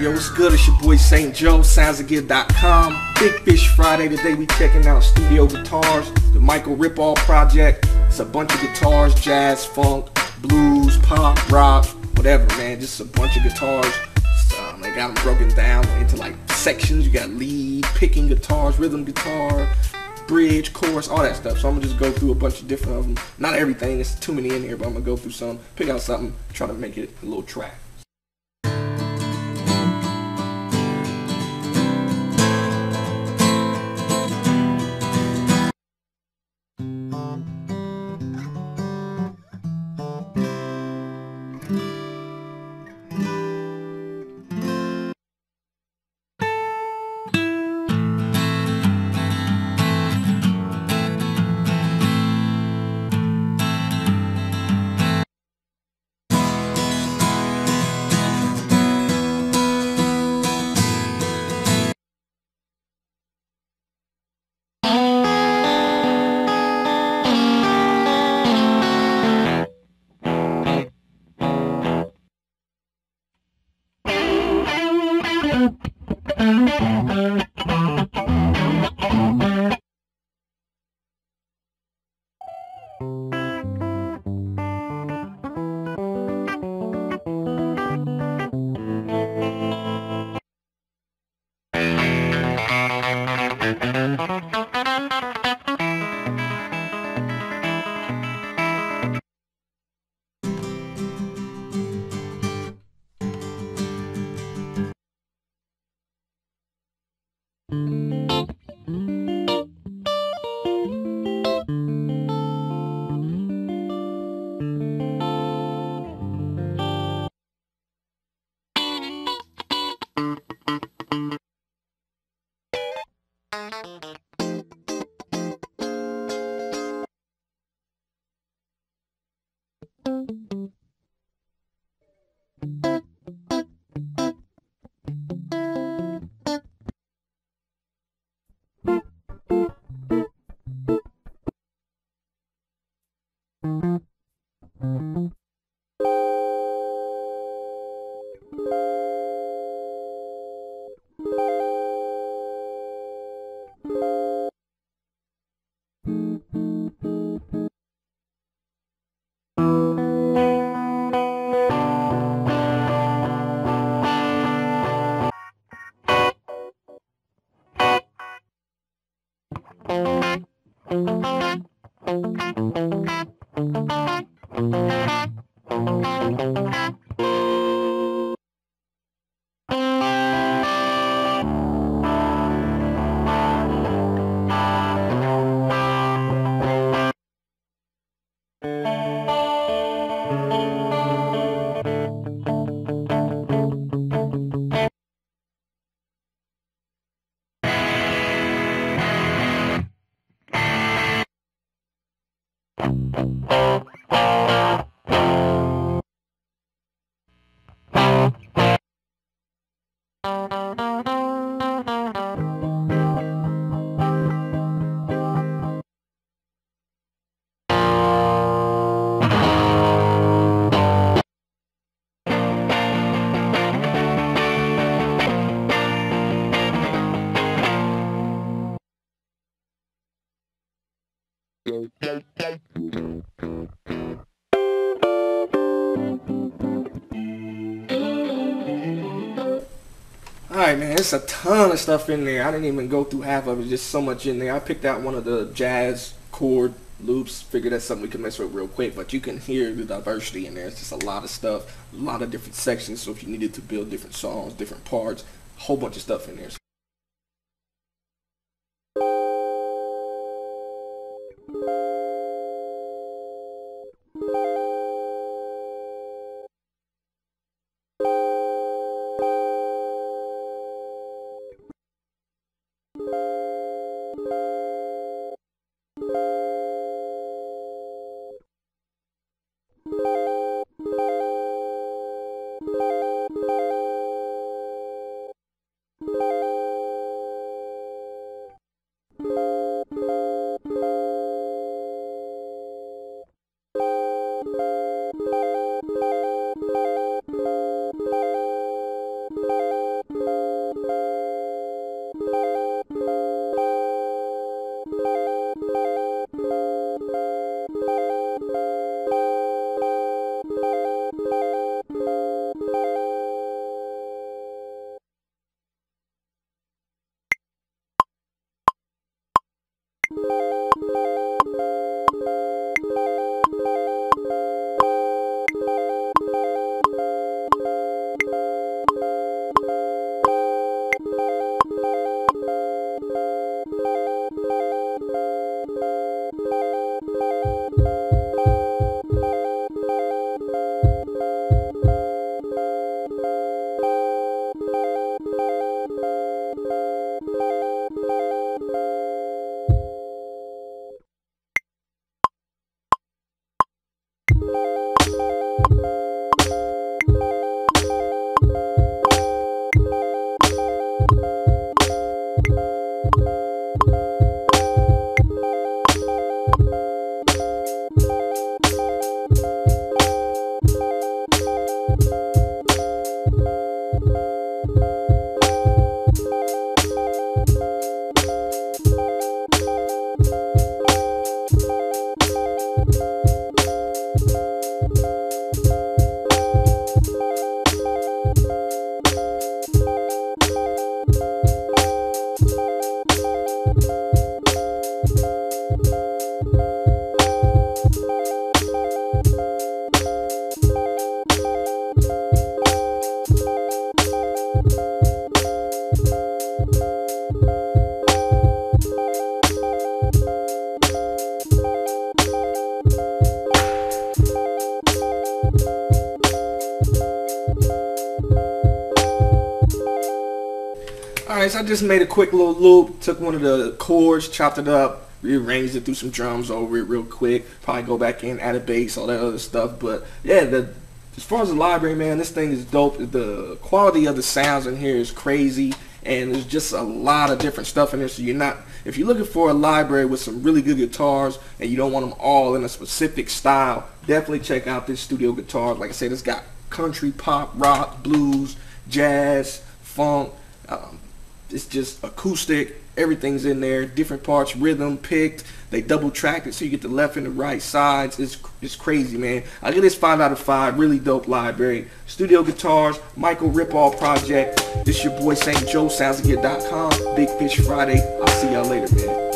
Yo, what's good? It's your boy St. Joe, soundsofgear.com. Big Fish Friday. Today we checking out studio guitars, the Michael Ripoll project. It's a bunch of guitars, jazz, funk, blues, pop, rock, whatever, man. Just a bunch of guitars. They got them broken down into like sections. You got lead, picking guitars, rhythm guitar, bridge, chorus, all that stuff. So I'm gonna just go through a bunch of different of them. Not everything, there's too many in here, but I'm gonna go through some, pick out something, try to make it a little track. Alright, man, it's a ton of stuff in there. I didn't even go through half of it, just so much in there. I picked out one of the jazz chord loops, figured that's something we can mess with real quick, but you can hear the diversity in there. It's just a lot of stuff, a lot of different sections, so if you needed to build different songs, different parts, a whole bunch of stuff in there. Alright, so I just made a quick little loop, took one of the chords, chopped it up, rearranged it, threw some drums over it real quick, probably go back in, add a bass, all that other stuff. But yeah, as far as the library, man, this thing is dope. The quality of the sounds in here is crazy, and there's just a lot of different stuff in there. So if you're looking for a library with some really good guitars and you don't want them all in a specific style, definitely check out this Studio Guitars. Like I said, it's got country, pop, rock, blues, jazz, funk. It's just acoustic. Everything's in there. Different parts, rhythm picked. They double tracked it so you get the left and the right sides. It's crazy, man. I give this 5 out of 5. Really dope library. Studio Guitars, Michael Rippall Project. This your boy St. Joe, SoundsAGood.com. Big Fish Friday. I'll see y'all later, man.